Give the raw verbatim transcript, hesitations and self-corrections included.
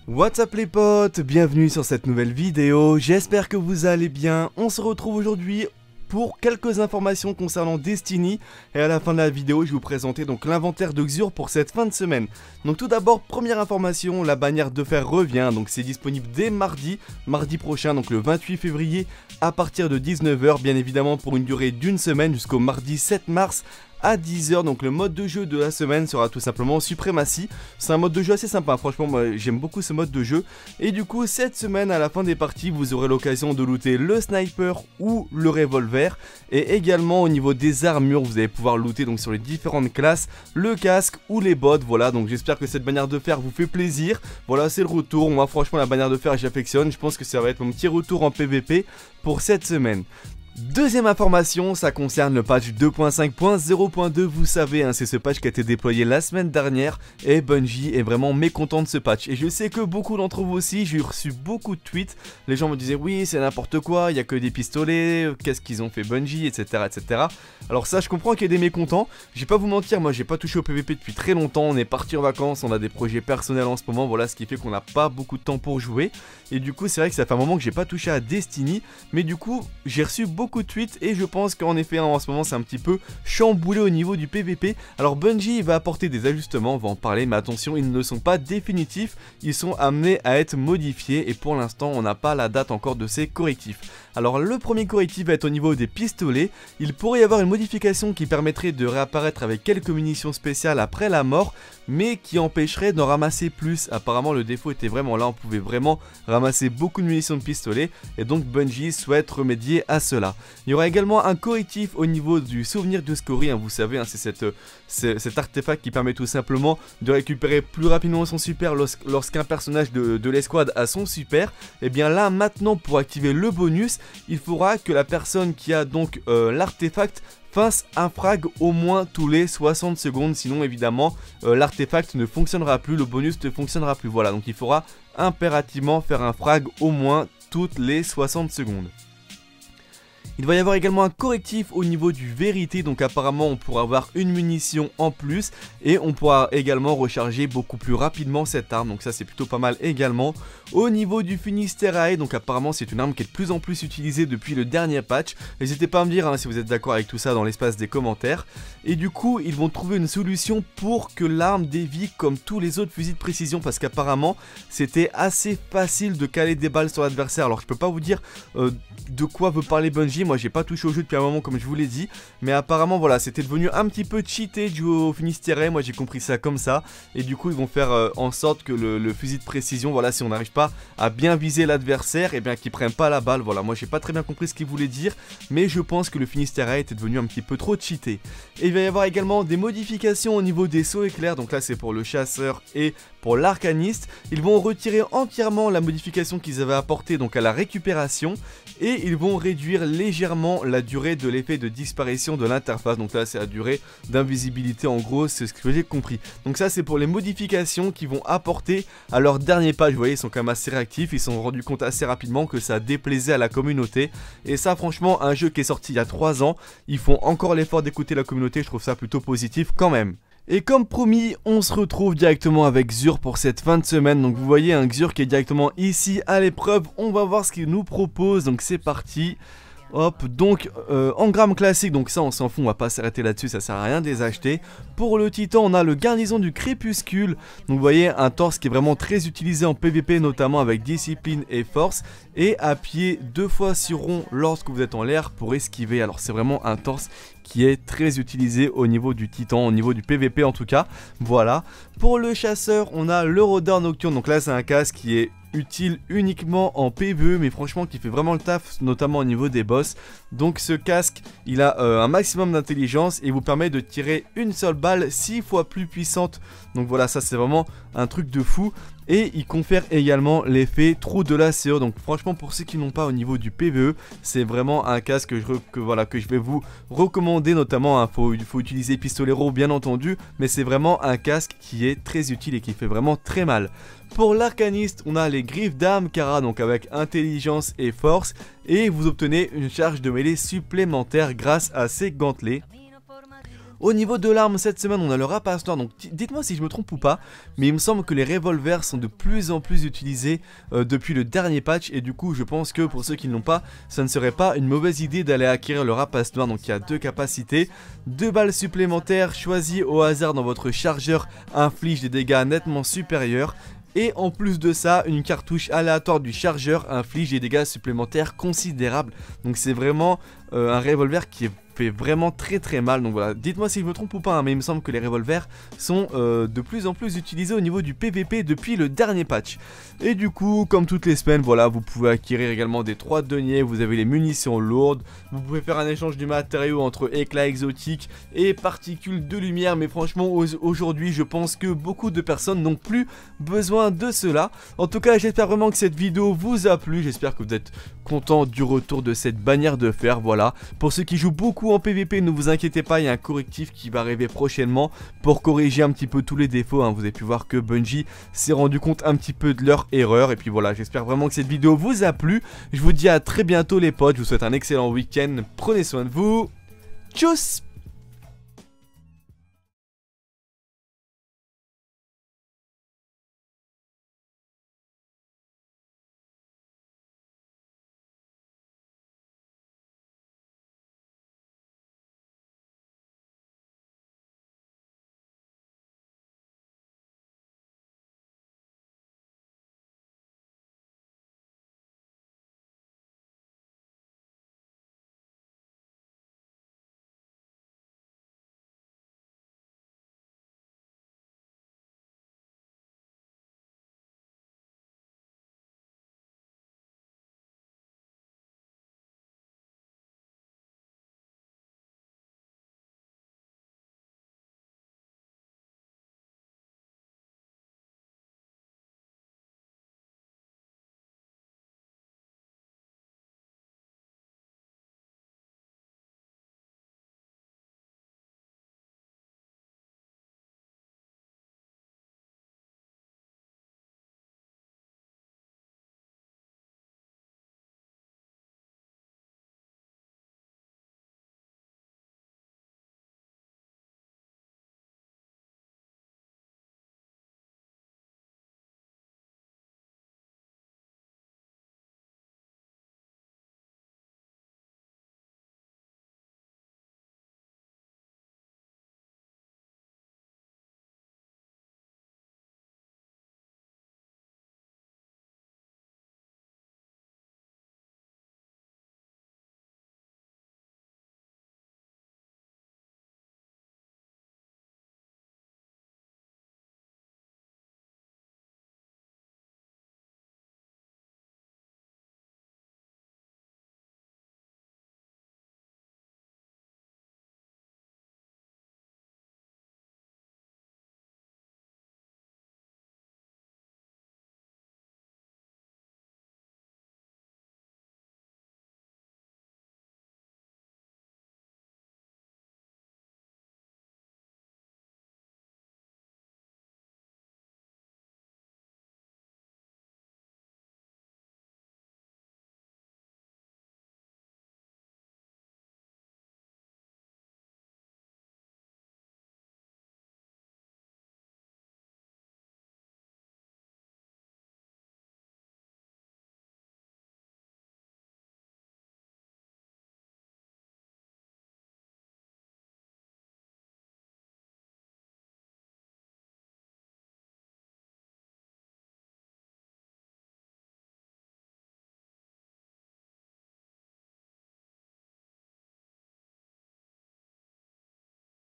What's up les potes, bienvenue sur cette nouvelle vidéo, j'espère que vous allez bien. On se retrouve aujourd'hui pour quelques informations concernant Destiny et à la fin de la vidéo je vais vous présenter donc l'inventaire de Xur pour cette fin de semaine. Donc tout d'abord, première information, la bannière de fer revient, donc c'est disponible dès mardi, mardi prochain, donc le vingt-huit février à partir de dix-neuf heures, bien évidemment pour une durée d'une semaine jusqu'au mardi sept mars à dix heures. Donc le mode de jeu de la semaine sera tout simplement Suprématie. C'est un mode de jeu assez sympa, franchement moi j'aime beaucoup ce mode de jeu. Et du coup cette semaine à la fin des parties vous aurez l'occasion de looter le sniper ou le revolver. Et également au niveau des armures vous allez pouvoir looter donc sur les différentes classes le casque ou les bottes. Voilà, donc j'espère que cette bannière de fer vous fait plaisir. Voilà, c'est le retour, moi franchement la bannière de fer j'affectionne. Je pense que ça va être mon petit retour en P V P pour cette semaine. Deuxième information, ça concerne le patch deux point cinq point zéro point deux, vous savez, hein, c'est ce patch qui a été déployé la semaine dernière et Bungie est vraiment mécontent de ce patch. Et je sais que beaucoup d'entre vous aussi, j'ai reçu beaucoup de tweets, les gens me disaient oui c'est n'importe quoi, il n'y a que des pistolets, qu'est-ce qu'ils ont fait Bungie, etc, et cetera. Alors ça je comprends qu'il y ait des mécontents, je vais pas vous mentir, moi j'ai pas touché au P V P depuis très longtemps, on est parti en vacances, on a des projets personnels en ce moment, voilà ce qui fait qu'on n'a pas beaucoup de temps pour jouer. Et du coup c'est vrai que ça fait un moment que j'ai pas touché à Destiny, mais du coup j'ai reçu beaucoup beaucoup de tweets et je pense qu'en effet en ce moment c'est un petit peu chamboulé au niveau du P V P. Alors Bungie va apporter des ajustements, on va en parler, mais attention, ils ne sont pas définitifs, ils sont amenés à être modifiés et pour l'instant on n'a pas la date encore de ces correctifs. Alors le premier correctif va être au niveau des pistolets, il pourrait y avoir une modification qui permettrait de réapparaître avec quelques munitions spéciales après la mort, mais qui empêcherait d'en ramasser plus. Apparemment le défaut était vraiment là, on pouvait vraiment ramasser beaucoup de munitions de pistolet et donc Bungie souhaite remédier à cela. Il y aura également un correctif au niveau du souvenir de Scorie, hein, vous savez, hein, c'est cette, cet artefact qui permet tout simplement de récupérer plus rapidement son super lorsqu'un personnage de, de l'escouade a son super. Et bien là maintenant pour activer le bonus, il faudra que la personne qui a donc euh, l'artefact fasse un frag au moins tous les soixante secondes, sinon évidemment euh, l'artefact ne fonctionnera plus, le bonus ne fonctionnera plus. Voilà, donc il faudra impérativement faire un frag au moins toutes les soixante secondes. Il va y avoir également un correctif au niveau du vérité, donc apparemment on pourra avoir une munition en plus et on pourra également recharger beaucoup plus rapidement cette arme, donc ça c'est plutôt pas mal également. Au niveau du Finisterae, donc apparemment c'est une arme qui est de plus en plus utilisée depuis le dernier patch, n'hésitez pas à me dire hein, si vous êtes d'accord avec tout ça dans l'espace des commentaires. Et du coup ils vont trouver une solution pour que l'arme dévie comme tous les autres fusils de précision, parce qu'apparemment c'était assez facile de caler des balles sur l'adversaire. Alors je peux pas vous dire euh, de quoi veut parler Bungie, moi j'ai pas touché au jeu depuis un moment comme je vous l'ai dit, mais apparemment voilà c'était devenu un petit peu cheaté du au Finistère, moi j'ai compris ça comme ça, et du coup ils vont faire euh, en sorte que le, le fusil de précision, voilà, si on n'arrive pas à bien viser l'adversaire, et bien qu'ils prennent pas la balle. Voilà, moi j'ai pas très bien compris ce qu'ils voulaient dire, mais je pense que le Finistère était devenu un petit peu trop cheaté. Et il va y avoir également des modifications au niveau des sauts éclairs, donc là c'est pour le chasseur et pour l'arcaniste. Ils vont retirer entièrement la modification qu'ils avaient apportée donc à la récupération, et ils vont réduire légèrement la durée de l'effet de disparition de l'interface. Donc là c'est la durée d'invisibilité, en gros c'est ce que j'ai compris. Donc ça c'est pour les modifications qu'ils vont apporter à leur dernier patch. Vous voyez, ils sont quand même assez réactifs, ils se sont rendus compte assez rapidement que ça déplaisait à la communauté, et ça franchement, un jeu qui est sorti il y a trois ans, ils font encore l'effort d'écouter la communauté, je trouve ça plutôt positif quand même. Et comme promis, on se retrouve directement avec Xur pour cette fin de semaine. Donc vous voyez un Xur qui est directement ici à l'épreuve. On va voir ce qu'il nous propose, donc c'est parti. Hop, donc euh, engramme classique, donc ça on s'en fout, on va pas s'arrêter là-dessus, ça sert à rien de les acheter. Pour le titan, on a le garnison du crépuscule, donc vous voyez un torse qui est vraiment très utilisé en P V P, notamment avec discipline et force, et appuyer deux fois sur rond lorsque vous êtes en l'air pour esquiver. Alors c'est vraiment un torse qui est très utilisé au niveau du titan, au niveau du P V P en tout cas. Voilà, pour le chasseur, on a le rôdeur nocturne, donc là c'est un casque qui est utile uniquement en P V E, mais franchement qui fait vraiment le taf, notamment au niveau des boss. Donc ce casque il a euh, un maximum d'intelligence et vous permet de tirer une seule balle six fois plus puissante. Donc voilà, ça c'est vraiment un truc de fou. Et il confère également l'effet trou de la C E. Donc franchement pour ceux qui n'ont pas au niveau du P V E, c'est vraiment un casque que je, que, voilà, que je vais vous recommander. Notamment il hein, faut, faut utiliser pistolero bien entendu, mais c'est vraiment un casque qui est très utile et qui fait vraiment très mal. Pour l'arcaniste, on a les griffes d'armes Kara, donc avec intelligence et force, et vous obtenez une charge de mêlée supplémentaire grâce à ces gantelets. Au niveau de l'arme, cette semaine on a le rapace noir, donc dites-moi si je me trompe ou pas, mais il me semble que les revolvers sont de plus en plus utilisés euh, depuis le dernier patch, et du coup je pense que pour ceux qui ne l'ont pas, ça ne serait pas une mauvaise idée d'aller acquérir le rapace noir. Donc il y a deux capacités, deux balles supplémentaires choisies au hasard dans votre chargeur infligent des dégâts nettement supérieurs. Et en plus de ça, une cartouche aléatoire du chargeur inflige des dégâts supplémentaires considérables. Donc c'est vraiment euh, un revolver qui est fait vraiment très très mal. Donc voilà, dites-moi si je me trompe ou pas, hein, mais il me semble que les revolvers sont euh, de plus en plus utilisés au niveau du P V P depuis le dernier patch. Et du coup, comme toutes les semaines, voilà, vous pouvez acquérir également des trois deniers, vous avez les munitions lourdes, vous pouvez faire un échange du matériau entre éclats exotiques et particules de lumière, mais franchement aujourd'hui je pense que beaucoup de personnes n'ont plus besoin de cela. En tout cas, j'espère vraiment que cette vidéo vous a plu, j'espère que vous êtes content du retour de cette bannière de fer. Voilà, pour ceux qui jouent beaucoup en P V P, ne vous inquiétez pas, il y a un correctif qui va arriver prochainement pour corriger un petit peu tous les défauts, hein. Vous avez pu voir que Bungie s'est rendu compte un petit peu de leur erreur. Et puis voilà, j'espère vraiment que cette vidéo vous a plu. Je vous dis à très bientôt les potes, je vous souhaite un excellent week-end, prenez soin de vous, tchuss.